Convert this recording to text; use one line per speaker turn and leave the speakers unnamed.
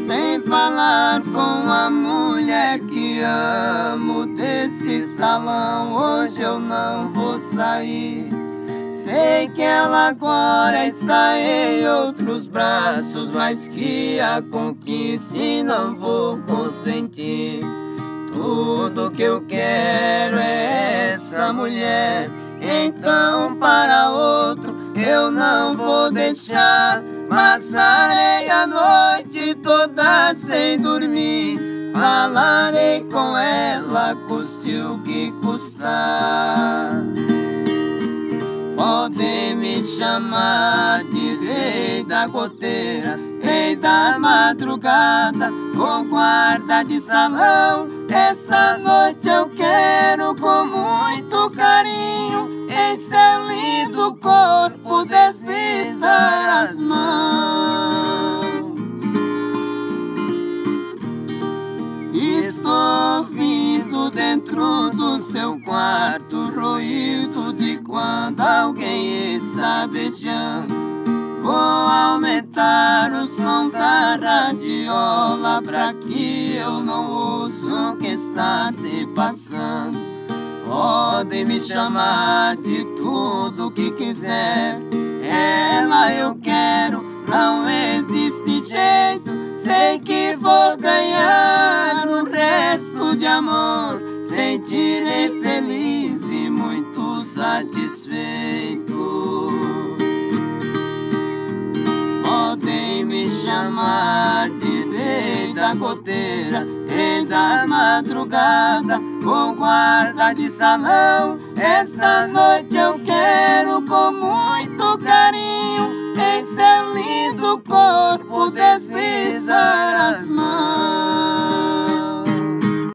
sem falar com a mulher que amo. Desse salão hoje eu não vou sair. Sei que ela agora está em outros braços, mas que a conquiste e não vou consentir. Tudo que eu quero é essa mulher, então para outro eu não vou deixar. Passarei a noite toda sem dormir, falarei com ela, custe o que custar. Podem me chamar de rei da goteira, rei da madrugada, ou guarda de salão. Essa noite eu quero com muito carinho em seu lindo corpo deslizar as mãos. Estou ouvindo dentro do seu quarto ruído de quando alguém está beijando. Vou aumentar o som da radiola pra que eu não ouça o que está se passando. Podem me chamar de tudo que quiser, ela eu quero, não existe jeito. Sei que vou ganhar um resto de amor, sentirei feliz e muito satisfeito. Podem me chamar de rei da goteira, rei da madrugada, ou guarda de salão. Essa noite eu quero com muito carinho em seu lindo corpo deslizar